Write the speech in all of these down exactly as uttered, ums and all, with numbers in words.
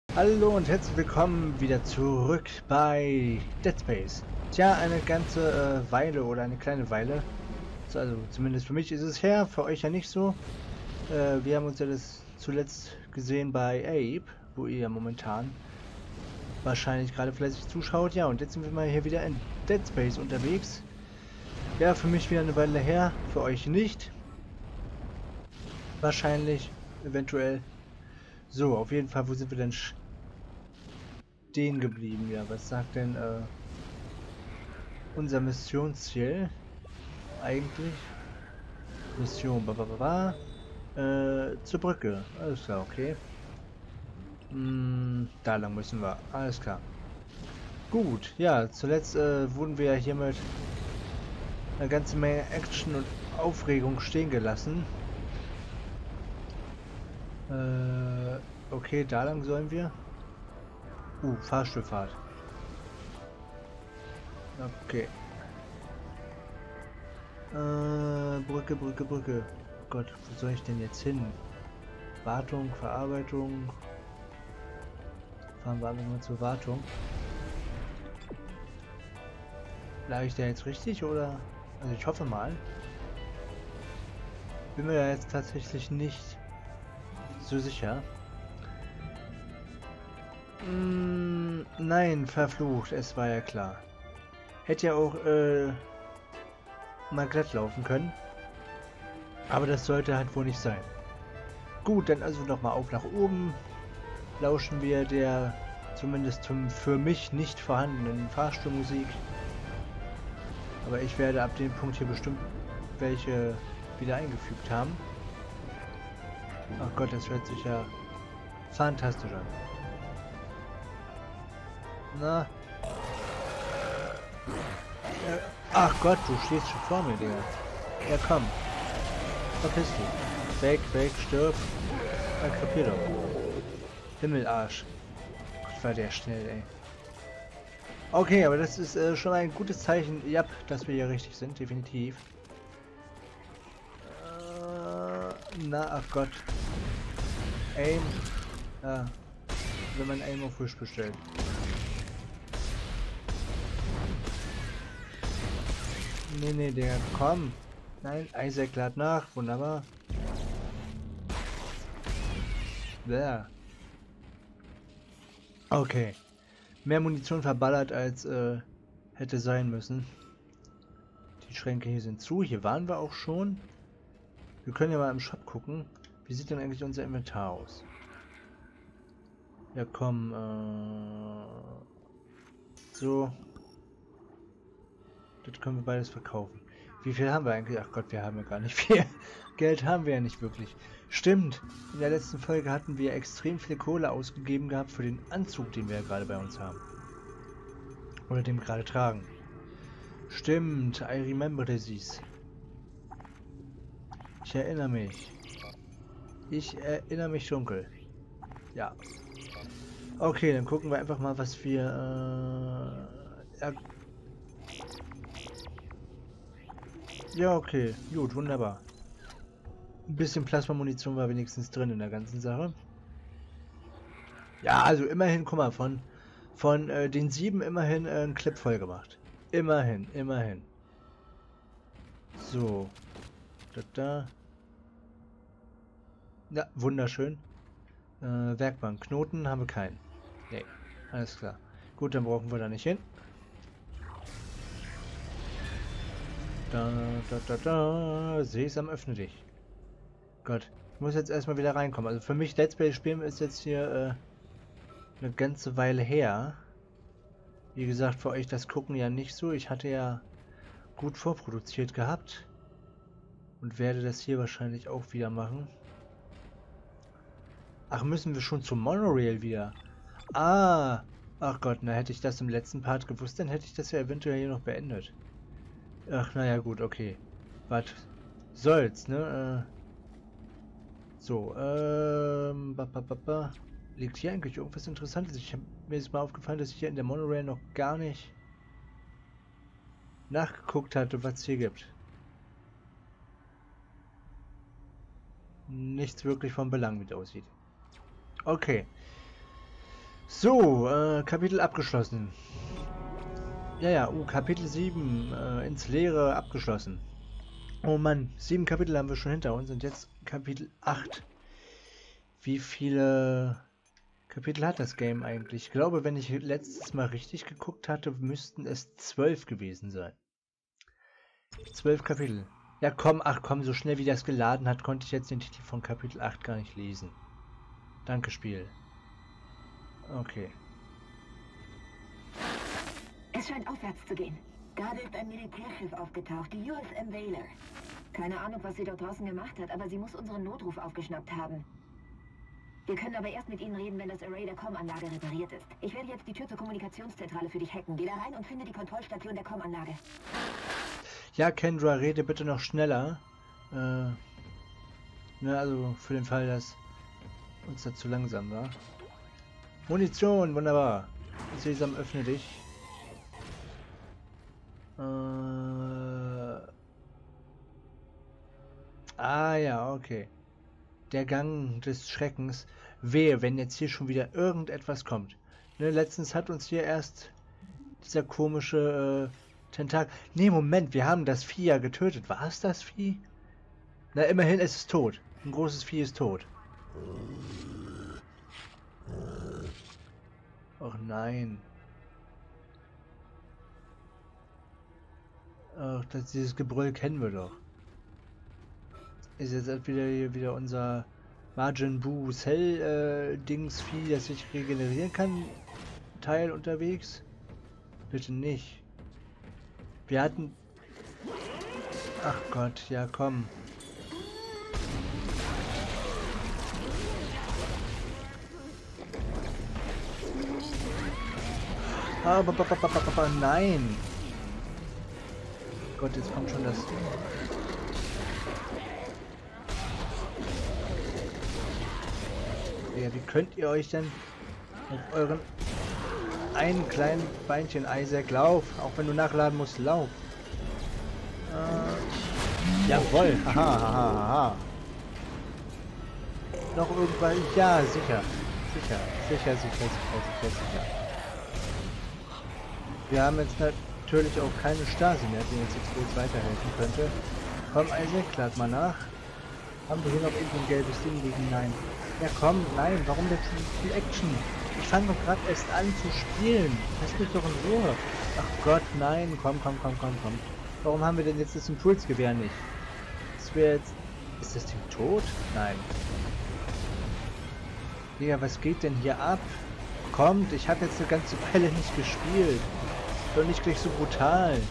Hallo und herzlich willkommen wieder zurück bei Dead Space. Tja, eine ganze äh, Weile oder eine kleine Weile. So, also zumindest für mich ist es her, für euch ja nicht so. Äh, wir haben uns ja das zuletzt gesehen bei Abe, wo ihr ja momentan wahrscheinlich gerade fleißig zuschaut. Ja, und jetzt sind wir mal hier wieder in Dead Space unterwegs. Ja, für mich wieder eine Weile her, für euch nicht. Wahrscheinlich, eventuell. So, auf jeden Fall, wo sind wir denn stehen geblieben? Ja, was sagt denn äh, unser Missionsziel eigentlich? Mission, ba, ba, ba, ba. Äh, zur Brücke. Alles klar, okay. Hm, da lang müssen wir. Alles klar. Gut, ja, zuletzt äh, wurden wir ja hiermit eine ganze Menge Action und Aufregung stehen gelassen. Äh, okay, da lang sollen wir. Uh, Fahrstuhlfahrt. Okay. Äh, Brücke, Brücke, Brücke. Oh Gott, wo soll ich denn jetzt hin? Wartung, Verarbeitung. Fahren wir einfach mal zur Wartung. Lag ich da jetzt richtig oder? Also ich hoffe mal. Bin mir da jetzt tatsächlich nicht so sicher. Mm, nein, verflucht, es war ja klar. Hätte ja auch äh, mal glatt laufen können. Aber das sollte halt wohl nicht sein. Gut, dann also nochmal auf nach oben. Lauschen wir der zumindest zum, für mich nicht vorhandenen Fahrstuhlmusik. Aber ich werde ab dem Punkt hier bestimmt welche wieder eingefügt haben. Ach Gott, das hört sich ja fantastisch an. Na. Äh, ach Gott, du stehst schon vor mir, Digga. Ja, komm. Verpiss dich. Weg, weg, stirb. Na, kapier doch. Himmelarsch. Gott, war der schnell, ey. Okay, aber das ist äh, schon ein gutes Zeichen, ja, dass wir hier richtig sind, definitiv. Äh, na, ach Gott. Aim. Ja. Wenn man Aim auf Wish bestellt. Nee, nee, der komm. Nein, Isaac lad nach. Wunderbar. Bäh. Okay. Mehr Munition verballert, als äh, hätte sein müssen. Die Schränke hier sind zu. Hier waren wir auch schon. Wir können ja mal im Shop gucken. Wie sieht denn eigentlich unser Inventar aus? Ja, komm. Äh, so. Das können wir beides verkaufen. Wie viel haben wir eigentlich? Ach Gott, wir haben ja gar nicht viel. Geld haben wir ja nicht wirklich. Stimmt. In der letzten Folge hatten wir extrem viel Kohle ausgegeben gehabt für den Anzug, den wir ja gerade bei uns haben. Oder den wir gerade tragen. Stimmt. I remember this. Ich erinnere mich. Ich erinnere mich dunkel. Ja. Okay, dann gucken wir einfach mal, was wir... Äh, ja, ja, okay. Gut, wunderbar. Ein bisschen Plasma-Munition war wenigstens drin in der ganzen Sache. Ja, also immerhin, guck mal, von, von äh, den sieben immerhin äh, einen Clip voll gemacht. Immerhin, immerhin. So. Da, da. Ja, wunderschön. Äh, Werkbank. Knoten haben wir keinen. Nee, alles klar. Gut, dann brauchen wir da nicht hin. Da, da, da, da. Sesam, öffne dich. Gott, ich muss jetzt erstmal wieder reinkommen. Also für mich Let's Play spielen ist jetzt hier äh, eine ganze Weile her. Wie gesagt, für euch das Gucken ja nicht so. Ich hatte ja gut vorproduziert gehabt. Und werde das hier wahrscheinlich auch wieder machen. Ach, müssen wir schon zum Monorail wieder? Ah! Ach Gott, na hätte ich das im letzten Part gewusst, dann hätte ich das ja eventuell hier noch beendet. Ach, naja, gut, okay. Was soll's, ne? Äh, so, ähm... Ba, ba, ba, ba. Liegt hier eigentlich irgendwas Interessantes? Ich hab, mir ist mal aufgefallen, dass ich hier in der Monorail noch gar nicht nachgeguckt hatte, was es hier gibt. Nichts wirklich von Belang, wie es aussieht. Okay. So, äh, Kapitel abgeschlossen. Ja, ja, uh, Kapitel sieben, äh, ins Leere abgeschlossen. Oh Mann, sieben Kapitel haben wir schon hinter uns und jetzt Kapitel acht. Wie viele Kapitel hat das Game eigentlich? Ich glaube, wenn ich letztes Mal richtig geguckt hatte, müssten es zwölf gewesen sein. Zwölf Kapitel. Ja komm, ach komm, so schnell wie das geladen hat, konnte ich jetzt den Titel von Kapitel acht gar nicht lesen. Danke, Spiel. Okay. Es scheint aufwärts zu gehen. Gerade ist ein Militärschiff aufgetaucht, die U S M Valor. Keine Ahnung, was sie dort draußen gemacht hat, aber sie muss unseren Notruf aufgeschnappt haben. Wir können aber erst mit ihnen reden, wenn das Array der Com-Anlage repariert ist. Ich werde jetzt die Tür zur Kommunikationszentrale für dich hacken. Geh da rein und finde die Kontrollstation der Com-Anlage. Ja, Kendra, rede bitte noch schneller. Äh, ne, also für den Fall, dass uns das zu langsam war. Munition, wunderbar. Sesam, öffne dich. Äh, ah ja, okay. Der Gang des Schreckens. Wehe, wenn jetzt hier schon wieder irgendetwas kommt. Ne, letztens hat uns hier erst dieser komische äh, Tentakel... Ne, Moment, wir haben das Vieh ja getötet. War es das Vieh? Na, immerhin, es ist tot. Ein großes Vieh ist tot. Ach nein. Ach, das, dieses Gebrüll kennen wir doch. Ist jetzt wieder, wieder unser Majin Buu Cell äh, Dings Vieh, das sich regenerieren kann, Teil unterwegs? Bitte nicht. Wir hatten... Ach Gott, ja komm. Aber nein. Gott, jetzt kommt schon das... Ja, wie könnt ihr euch denn auf euren einen kleinen Beinchen Isaac lauf, auch wenn du nachladen musst, lauf. Äh, jawohl, haha, haha, haha. Noch irgendwann, ja, sicher, sicher, sicher, sicher, sicher, sicher, sicher. Wir haben jetzt natürlich auch keine Stasi mehr, die uns jetzt kurz weiterhelfen könnte. Komm, Isaac, lad mal nach. Haben wir hier noch irgendein gelbes Ding liegen? Nein. Ja komm, nein, warum denn schon viel Action? Ich fange doch gerade erst an zu spielen. Lass mich doch in Ruhe. Ach Gott, nein, komm, komm, komm, komm, komm. Warum haben wir denn jetzt das Impulsgewehr nicht? Das wäre jetzt... Ist das Ding tot? Nein. Digga, was geht denn hier ab? Kommt, ich habe jetzt eine ganze Weile nicht gespielt. Doch nicht gleich so brutal.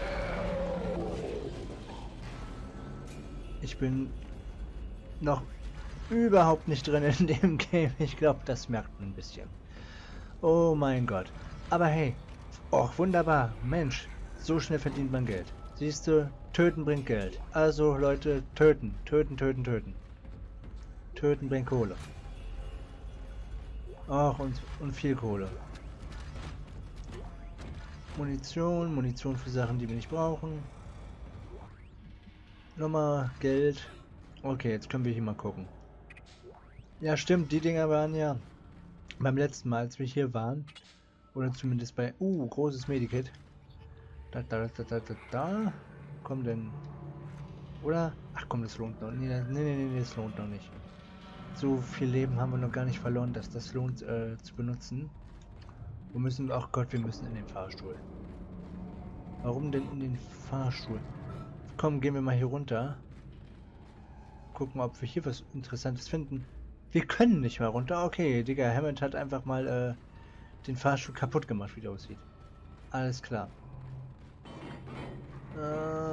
Ich bin noch überhaupt nicht drin in dem Game. Ich glaube, das merkt man ein bisschen. Oh mein Gott. Aber hey, oh wunderbar. Mensch, so schnell verdient man Geld. Siehst du, töten bringt Geld. Also Leute, töten, töten, töten, töten. Töten bringt Kohle. Ach, und, und viel Kohle. Munition, Munition für Sachen, die wir nicht brauchen. Nochmal Geld. Okay, jetzt können wir hier mal gucken. Ja, stimmt, die Dinger waren ja beim letzten Mal, als wir hier waren. Oder zumindest bei... Uh, großes Medikit. Da, da, da, da, da, da. Komm denn... Oder? Ach komm, das lohnt noch. Nee, nee, nee, nee, das lohnt noch nicht. So viel Leben haben wir noch gar nicht verloren, dass das lohnt äh, zu benutzen. Wo müssen wir... Ach Gott, wir müssen in den Fahrstuhl. Warum denn in den Fahrstuhl? Komm, gehen wir mal hier runter. Gucken, ob wir hier was Interessantes finden. Wir können nicht mal runter. Okay, Digga, Hammond hat einfach mal äh, den Fahrstuhl kaputt gemacht, wie der aussieht. Alles klar. Äh,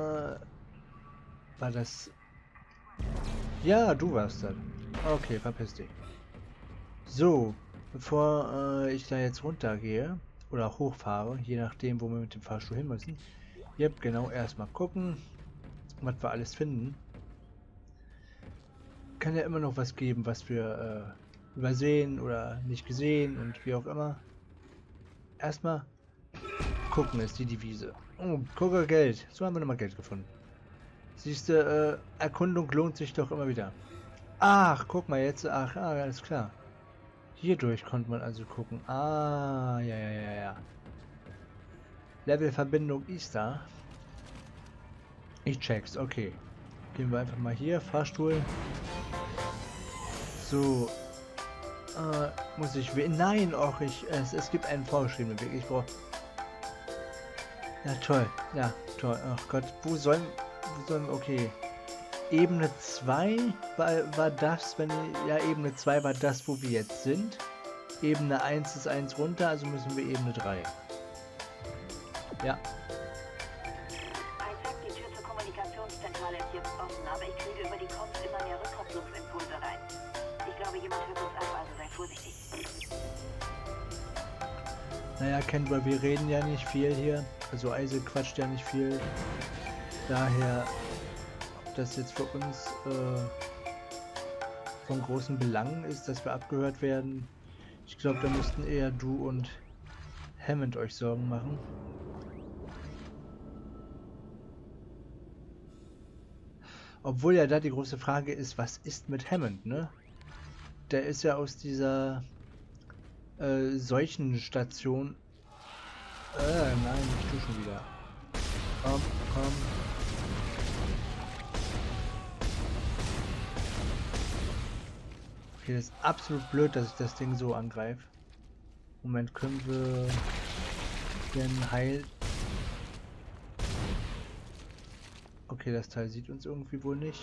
war das... Ja, du warst das. Okay, verpiss dich. So, bevor äh, ich da jetzt runtergehe oder hochfahre, je nachdem, wo wir mit dem Fahrstuhl hin müssen. Yep, genau, erstmal gucken, was wir alles finden. Kann ja immer noch was geben, was wir äh, übersehen oder nicht gesehen und wie auch immer. Erstmal gucken ist die Devise. Oh, gucke Geld. So haben wir nochmal Geld gefunden. Siehst du, äh, Erkundung lohnt sich doch immer wieder. Ach, guck mal jetzt. Ach, ah, alles klar. Hierdurch konnte man also gucken. Ah, ja, ja, ja, ja. Levelverbindung ist da. Ich check's, okay. Gehen wir einfach mal hier, Fahrstuhl. So. Äh, muss ich wählen? Nein, auch ich. Es, es gibt einen vorgeschriebenen Weg. Ich brauche. Ja, toll. Ja, toll. Ach Gott. Wo sollen. Wo sollen. Okay. Ebene zwei war, war das, wenn. Ja, Ebene zwei war das, wo wir jetzt sind. Ebene eins ist eins runter, also müssen wir Ebene drei. Ja. Die Tür zur Kommunikationszentrale ist jetzt offen, aber ich kriege über die Comms immer mehr Rückkopplungsimpulse rein. Ich glaube, jemand hört uns ab, also sei vorsichtig. Naja, Kendra, wir reden ja nicht viel hier. Also Isaac quatscht ja nicht viel. Daher, ob das jetzt für uns äh, von großen Belang ist, dass wir abgehört werden. Ich glaube, da müssten eher du und Hammond euch Sorgen machen. Obwohl ja da die große Frage ist, was ist mit Hammond, ne? Der ist ja aus dieser äh, Seuchenstation. Äh, nein, nicht du schon wieder. Komm, komm. Okay, das ist absolut blöd, dass ich das Ding so angreife. Moment, können wir den Heil... Okay, das Teil sieht uns irgendwie wohl nicht.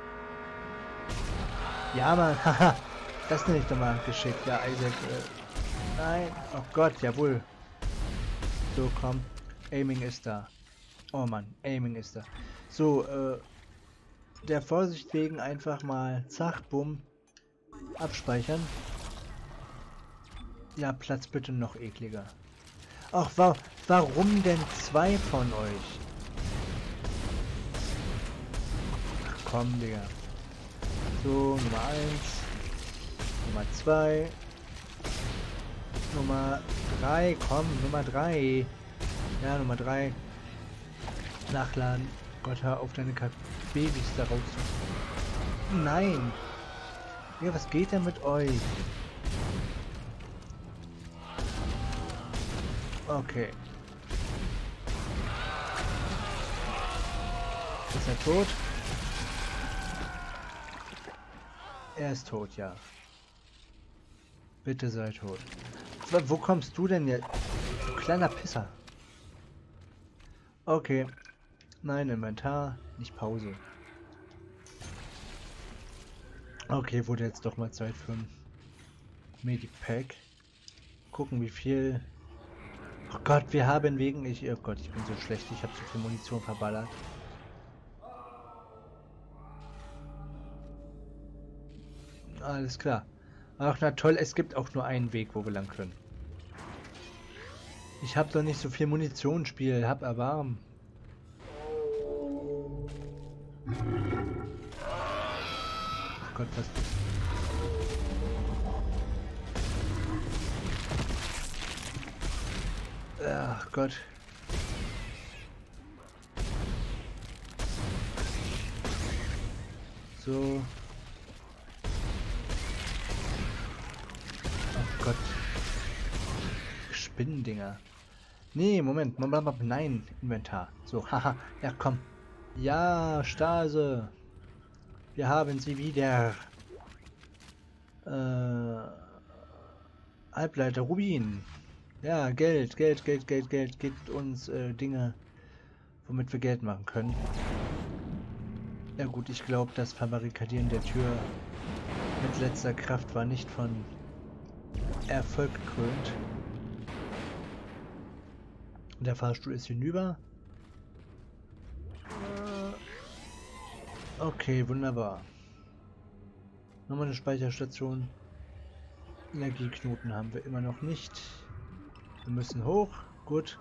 Ja, Mann, haha. Das nenne ich doch mal geschickt. Ja, Isaac. Äh, nein. Oh Gott, jawohl. So, komm. Aiming ist da. Oh Mann, Aiming ist da. So, äh, der Vorsicht wegen einfach mal zack, bumm. Abspeichern. Ja, Platz bitte noch ekliger. Ach, wa warum denn zwei von euch? Ach komm, Digga. So, Nummer eins. Nummer zwei. Nummer drei. Komm, Nummer drei. Ja, Nummer drei. Nachladen. Gott, hör auf, deine Babys da raus. Nein. Ja, was geht denn mit euch? Okay. Ist er tot? Er ist tot, ja. Bitte sei tot. Wo kommst du denn jetzt? Du kleiner Pisser. Okay. Nein, Inventar, nicht Pause. Okay, wurde jetzt doch mal Zeit für ein Medic Pack. Gucken, wie viel... Oh Gott, wir haben wegen... Ich, oh Gott, ich bin so schlecht. Ich habe zu viel Munition verballert. Alles klar. Ach, na toll, es gibt auch nur einen Weg, wo wir lang können. Ich habe doch nicht so viel Munition, Spiel. Hab Erbarmen. Ach Gott, was... Ach Gott. So. Ach Gott. Spinnendinger. Nee, Moment. Nein, Inventar. So, haha. Ja, komm. Ja, Stase. Wir haben sie wieder. Äh, Halbleiter, Rubin. Ja, Geld, Geld, Geld, Geld, Geld. Gibt uns äh, Dinge, womit wir Geld machen können. Ja gut, ich glaube, das Verbarrikadieren der Tür mit letzter Kraft war nicht von Erfolg gekrönt. Der Fahrstuhl ist hinüber. Okay, wunderbar. Nochmal eine Speicherstation. Energieknoten haben wir immer noch nicht. Wir müssen hoch. Gut.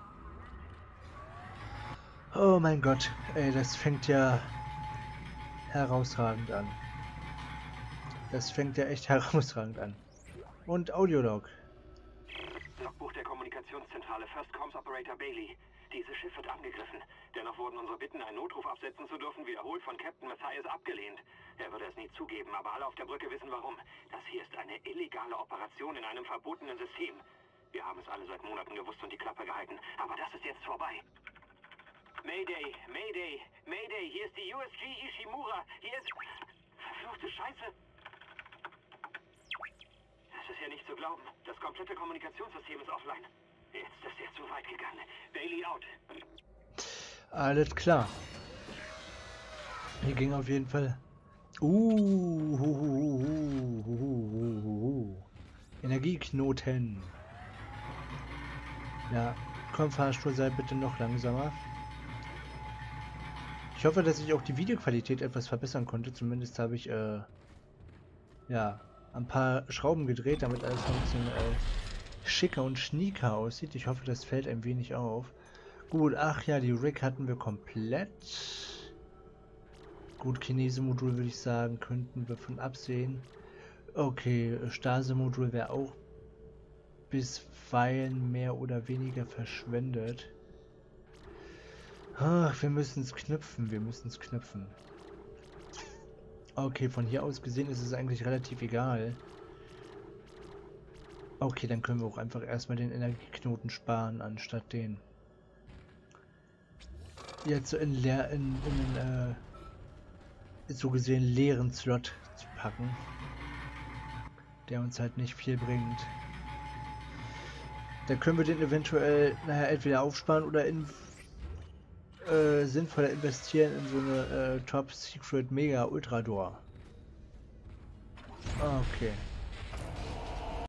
Oh mein Gott. Ey, das fängt ja herausragend an. Das fängt ja echt herausragend an. Und Audiolog. Logbuch der Kommunikationszentrale. First Comms Operator Bailey. Dieses Schiff wird angegriffen. Dennoch wurden unsere Bitten, einen Notruf absetzen zu dürfen, wiederholt von Captain Mathias abgelehnt. Er würde es nie zugeben, aber alle auf der Brücke wissen warum. Das hier ist eine illegale Operation in einem verbotenen System. Wir haben es alle seit Monaten gewusst und die Klappe gehalten. Aber das ist jetzt vorbei. Mayday, Mayday, Mayday, hier ist die U S G Ishimura. Hier ist... Verfluchte Scheiße. Das ist ja nicht zu glauben. Das komplette Kommunikationssystem ist offline. Jetzt ist er zu weit gegangen. Bailey out. Alles klar. Hier ging auf jeden Fall... Uh, hu, hu, hu, hu, hu, hu. Energieknoten. Ja, komm Fahrstuhl, sei bitte noch langsamer. Ich hoffe, dass ich auch die Videoqualität etwas verbessern konnte. Zumindest habe ich äh, ja ein paar Schrauben gedreht, damit alles noch ein bisschen äh, schicker und schnieker aussieht. Ich hoffe, das fällt ein wenig auf. Gut, ach ja, die Rig hatten wir komplett. Gut, Kinese-Modul würde ich sagen, könnten wir von absehen. Okay, Stase-Modul wäre auch bisweilen mehr oder weniger verschwendet. Ach, wir müssen es knüpfen, wir müssen es knüpfen. Okay, von hier aus gesehen ist es eigentlich relativ egal. Okay, dann können wir auch einfach erstmal den Energieknoten sparen, anstatt den jetzt so in leer in, in den äh, so gesehen leeren Slot zu packen, der uns halt nicht viel bringt. Da können wir den eventuell, naja, entweder aufsparen oder in äh, sinnvoller investieren in so eine äh, Top Secret Mega Ultra Door. Okay.